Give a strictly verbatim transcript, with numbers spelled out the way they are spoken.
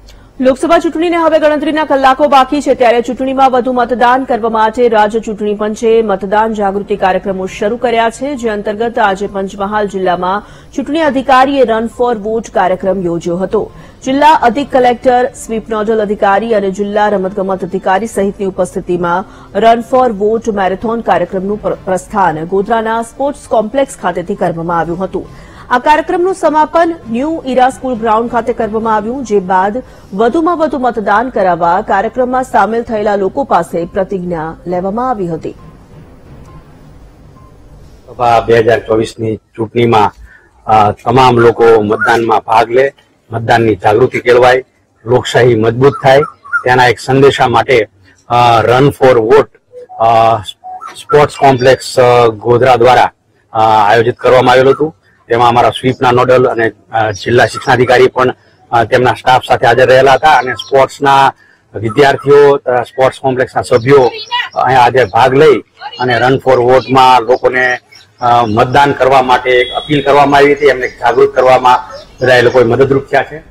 લોકસભા ચૂંટણીને હવે ગણતરીના કલાકો બાકી છે ત્યારે ચૂંટણીમાં વધુ મતદાન કરવા માટે રાજ્ય ચૂંટણી પંચે મતદાન જાગૃતિ કાર્યક્રમો શરૂ કર્યા છે, જે અંતર્ગત આજે પંચમહાલ જિલ્લામાં ચૂંટણી અધિકારીએ રન ફોર વોટ કાર્યક્રમ યોજ્યો હતો. જિલ્લા અધિક કલેક્ટર, સ્વીપ નોડલ અધિકારી અને જિલ્લા રમતગમત અધિકારી સહિતની ઉપસ્થિતિમાં રન ફોર વોટ મેરેથોન કાર્યક્રમનું પ્રસ્થાન ગોધરાના સ્પોર્ટ્સ કોમ્પ્લેક્સ ખાતેથી કરવામાં આવ્યું હતું. આ કાર્યક્રમનું સમાપન ન્યૂ ઇરા સ્કૂલ ગ્રાઉન્ડ ખાતે કરવામાં આવ્યું, જે બાદ વધુમાં વધુ મતદાન કરાવવા કાર્યક્રમમાં સામેલ થયેલા લોકો પાસે પ્રતિજ્ઞા લેવામાં આવી હતી. બે હજાર ચોવીસની ચૂંટણીમાં તમામ લોકો મતદાનમાં ભાગ લે, મતદાનની જાગૃતિ કેળવાય, લોકશાહી મજબૂત થાય તેના એક સંદેશા માટે run for vote sports complex Godhra દ્વારા આયોજિત કરવામાં આવેલું હતું. તેમાં અમારા સ્વીપના નોડલ અને જિલ્લા શિક્ષણાધિકારી પણ તેમના સ્ટાફ સાથે હાજર રહેલા હતા અને સ્પોર્ટ્સના વિદ્યાર્થીઓ, સ્પોર્ટ્સ કોમ્પ્લેક્સના સભ્યો અહીંયા આજે ભાગ લઈ અને રન ફોર વોટમાં લોકોને મતદાન કરવા માટે અપીલ કરવામાં આવી હતી. એમને જાગૃત કરવામાં બધા એ લોકોએ મદદરૂપ થયા છે.